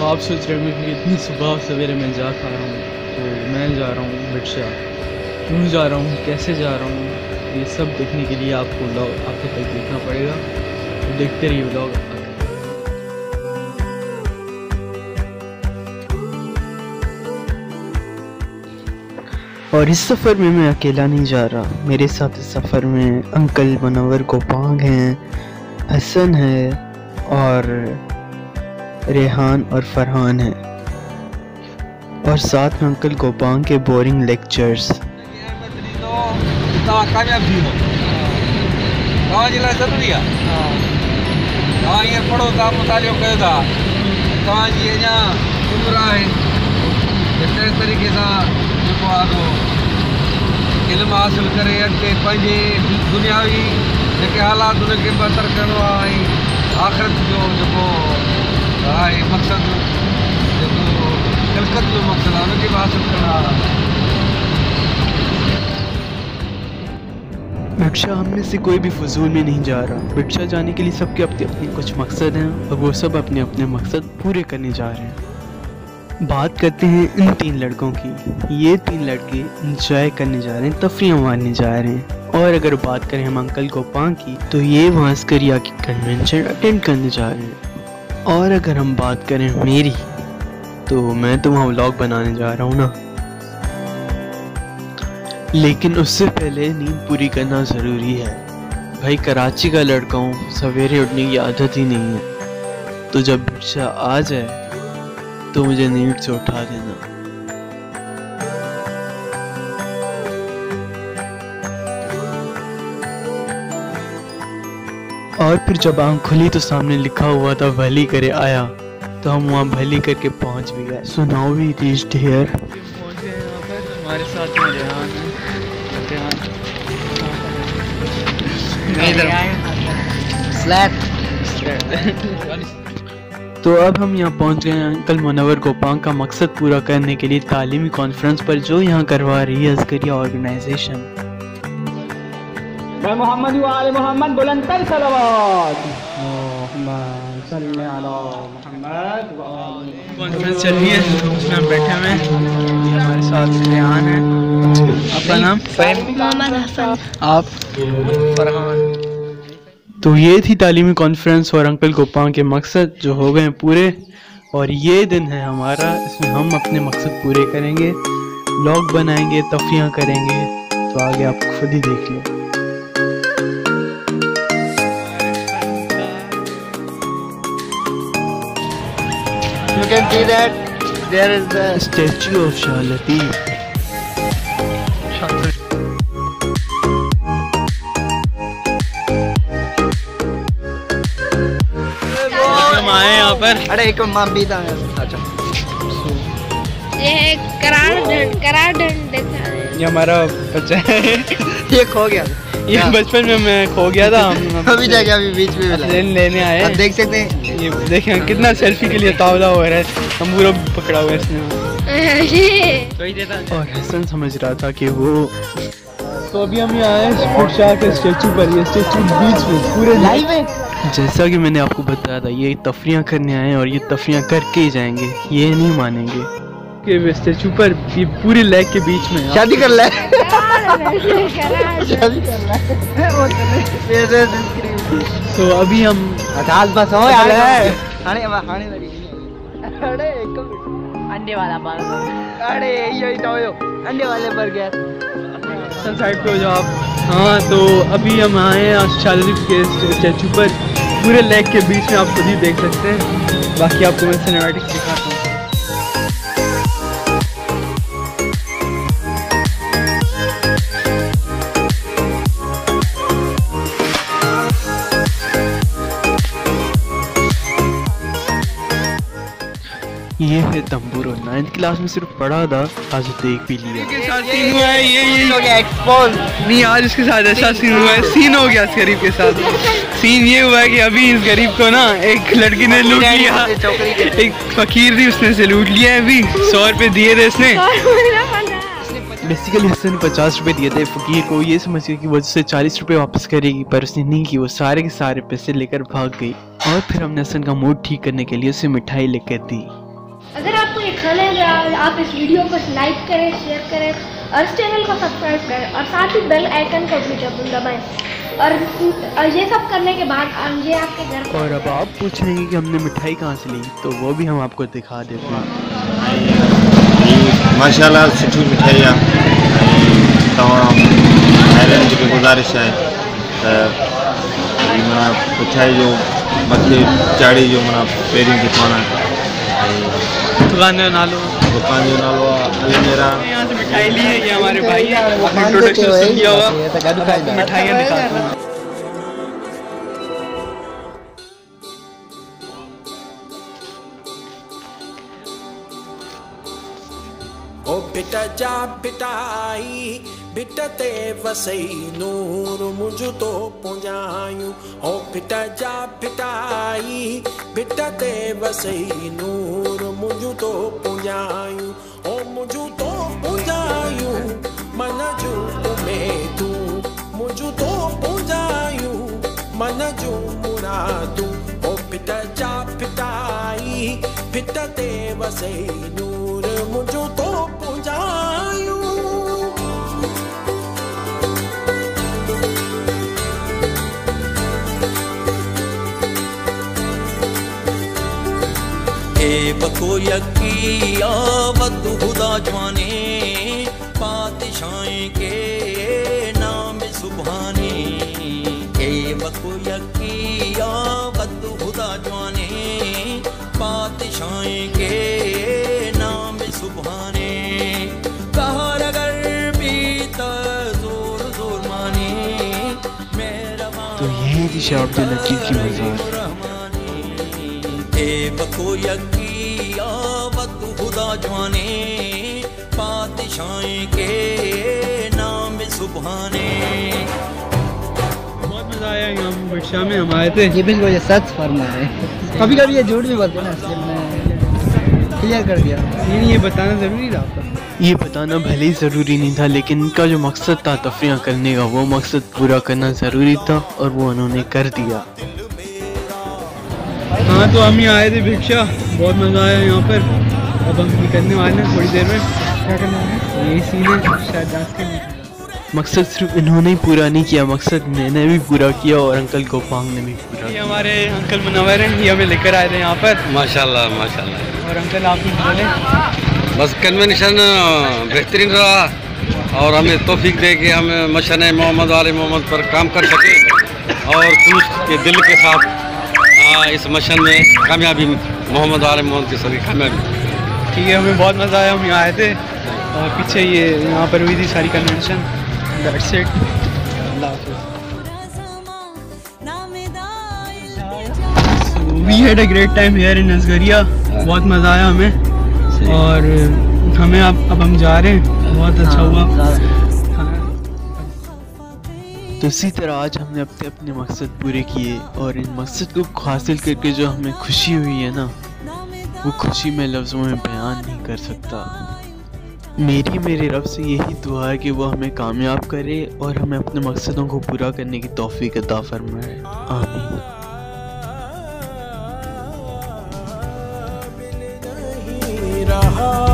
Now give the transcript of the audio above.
आप सोच रहे होंगे कि इतनी सुबह सवेरे मैं जा खा रहा हूँ, तो मैं जा रहा हूँ बिरसा। क्यों जा रहा हूँ, कैसे जा रहा हूँ, ये सब देखने के लिए आपको व्लॉग आखिर तक देखना पड़ेगा। तो देखते रहिए व्लॉग। और इस सफ़र में मैं अकेला नहीं जा रहा, मेरे साथ इस सफ़र में अंकल मुनव्वर गोपांग हैं, हसन है और रेहान और फरहान है, और साथ में अंकल गोपांग के बोरिंग लेक्चर्स। इल्म हासिल करे अॻिते पंहिंजे दुनियावी जेके हालात उनखे बहितर करिणो आहे ऐं आख़िरत जो जेको आहे मक़सदु, जेको खिलकत जो मक़सदु आहे उनखे बि हासिल करिणो आहे। बिरसा हम में से कोई भी फजूल में नहीं जा रहा। बिरसा जाने के लिए सबके अपने अपने कुछ मकसद हैं और वो सब अपने अपने मकसद पूरे करने जा रहे हैं। बात करते हैं इन 3 लड़कों की। ये 3 लड़के इंजॉय करने जा रहे हैं, तफरीह मारने जा रहे हैं। और अगर बात करें हम अंकल गोपांग की, तो ये वहाँ अस्करिया की कन्वेंशन अटेंड करने जा रहे हैं। और अगर हम बात करें मेरी, तो मैं तो वहाँ व्लॉग बनाने जा रहा हूँ ना। लेकिन उससे पहले नींद पूरी करना ज़रूरी है भाई। कराची का लड़का हूँ, सवेरे उठने की आदत ही नहीं है, तो जब बिरसा आ जाए तो मुझे नींद से उठा देना। और फिर जब आँख खुली तो सामने लिखा हुआ था भली करे आया, तो हम वहाँ भली करके पहुँच भी गए। So now we reached here. पहुँच गए यहाँ पर। हमारे साथ में रेहान है। तो अब हम यहाँ पहुँच गए हैं अंकल मुनव्वर गोपांग का मकसद पूरा करने के लिए तालीमी कॉन्फ्रेंस पर, जो यहाँ करवा रही है अस्करिया ऑर्गेनाइजेशन। मैं मोहम्मद व आले मोहम्मद बुलंद सलावत। कॉन्फ्रेंस चल रही है, उसमें हम बैठे हुए हैं। हमारे साथ रेहान है। आपका नाम? मोहम्मद हसन। आप? फरहान। तो ये थी तालीमी कॉन्फ्रेंस और अंकल गोपांग के मकसद जो हो गए पूरे। और ये दिन है हमारा, इसमें हम अपने मकसद पूरे करेंगे, व्लॉग बनाएंगे, तफरीह करेंगे। तो आगे आप खुद ही देख लो। You can see that there is the statue of Shah Lateef. हम आए यहाँ पर। अरे एक मां बीता है। अच्छा ये करार ढंड देखा है। ये हमारा बच्चा है। ये खो गया, ये बचपन में मैं खो गया था। हम अभी जाके अभी बीच में मिला। लेने आए। आप देख सकते हैं, ये देखें कितना सेल्फी के लिए तावला हो रहा है। हम पूरा पकड़ा हुआ है इसने। और हसन समझ रहा था कि वो। तो अभी हम यहाँ आए शाह के स्टेचू पर। ये स्टेचू बीच में पूरे लाइव है। जैसा कि मैंने आपको बताया था, ये तफरीह करने आए और ये तफरीह करके ही जाएंगे, ये नहीं मानेंगे। के स्टेचू पर ये पूरे लेग के बीच में शादी कर ले। तो अभी हम बस हो यार। अंडे वाला बर्गर। अरे यही तो अंडे वाले बर्गर। साइड पे हो जाओ आप। हाँ, तो अभी हम आए हैं शाहरुख के स्टेचू पर, पूरे लेग के बीच में। आप खुद ही देख सकते हैं। बाकी आपको मैं सिनेमैटिक दिखाता हूँ। ये है तंबूरो। 9th क्लास में सिर्फ पढ़ा था, आज देख भी लिया। के साथ सीन हुआ है। ये हो गया एक्सपोज। नहीं, आज इसके साथ ऐसा सीन हुआ है। सीन हो गया इस गरीब के साथ। सीन ये हुआ है कि अभी इस गरीब को ना एक लड़की ने लूट लिया। एक फकीर थी, उसने से लूट लिया है। अभी 100 रुपए दिए थे इसने। बेसिकली हसन ने 50 रुपए दिए थे फकीर को, ये समझ के कि वो उससे 40 रुपए वापस करेगी, पर उसने नहीं की। वो सारे के सारे पैसे लेकर भाग गई। और फिर हमने हसन का मूड ठीक करने के लिए उसे मिठाई लेकर दी। ये खाना है। आप इस वीडियो को लाइक करें, शेयर करें और इस चैनल को सब्सक्राइब करें और साथ ही बेल आइकन को भी जरूर दबाएं। और ये सब करने के बाद ये आपके घर को। और अब आप पूछ रहे हैं कि हमने मिठाई कहाँ से ली, तो वो भी हम आपको दिखा देते हैं। माशाल्लाह सुठी मिठाई आहे। तव्हां खाइण जी गुज़ारिश आहे त माना मिठाई जो मथे चाड़ी जो माना पहिरीं दुकान आहे। दुकान जो नालो आहे अलमेरा। यहाँ से मिठाई ली है, ये हमारे भाई है, आपने इंट्रोडक्शन सुन लिया होगा। मिठाइयाँ दिखाता हूँ। ओ बेटा जा बिटाई बिटा ते वसई नूर मुझ तो पुंजायूं। ओ बेटा जा बिटाई बिटा ते वसई नूर मुझ तो पुंजायूं। ओ मुझ तो पुंजायूं मन जो में तू मुझ तो पुंजायूं मन जो मुरादू। ओ बेटा जा बिटाई बिटा ते वसई नूर मुझ तो पुंजायूं। बको यकी आवत खुदा जवाने पातशाही के नाम सुभाने। बको यकी आवत खुदा जवाने पातशाही के नाम सुभाने। कहर अगर भी जोर जोर माने मेरा। तो यही थी शाह अब्दुल लतीफ की मज़ार। बको यकी आवत खुदा जवाने पातशाही के नाम सुभाने। बहुत मज़ा आया यहाँ बिरसा में। हम आए थे। ये बिल्कुल ये सच फरमा है। कभी कभी ये झूठ भी बोलते हैं ना, इसलिए मैंने क्लियर कर दिया। नहीं, ये बताना ज़रूरी था आपका। ये बताना भले ही ज़रूरी नहीं था, लेकिन इनका जो मकसद था तफरीह करने का, वो मकसद पूरा करना ज़रूरी था और वो उन्होंने कर दिया। हाँ, तो हम यहाँ आए थे भिक्षा। बहुत मज़ा आया यहाँ पर। अब हम निकलने वाले हैं थोड़ी देर में। क्या करना है? यही सीन है, शायद डांस के। मकसद सिर्फ इन्होंने ही पूरा नहीं किया, मकसद मैंने भी पूरा किया और अंकल गोपांग ने भी पूरा। ये हमारे अंकल मुनव्वर हैं, ये हमें लेकर आए थे यहाँ पर। माशाल्लाह माशाल्लाह। और अंकल आप कुछ बोले? बस कन्वेंशन बेहतरीन रहा और हमें तौफीक दे कि हम मशन मोहम्मद वाले मोहम्मद पर काम कर सके और दुरुस्त के दिल के साथ इस मिशन में कामयाबी मोहम्मद वाले मोहम्मद की सारी कामयाबी। ठीक है, हमें बहुत मज़ा आया। हम यहाँ आए थे और पीछे ये यहाँ पर हुई थी सारी कन्वेंशन। That's it. अल्लाह हाफ़िज़। We had a great time here in असगरिया। बहुत मज़ा आया हमें और हमें अब हम जा रहे हैं। बहुत अच्छा हुआ। तो इसी तरह आज हमने अपने अपने मकसद पूरे किए और इन मकसद को हासिल करके जो हमें खुशी हुई है ना, वो खुशी मैं लफ्ज़ों में बयान नहीं कर सकता। मेरे रब से यही दुआ है कि वो हमें कामयाब करे और हमें अपने मकसदों को पूरा करने की तौफीक अता फरमाए। आमीन।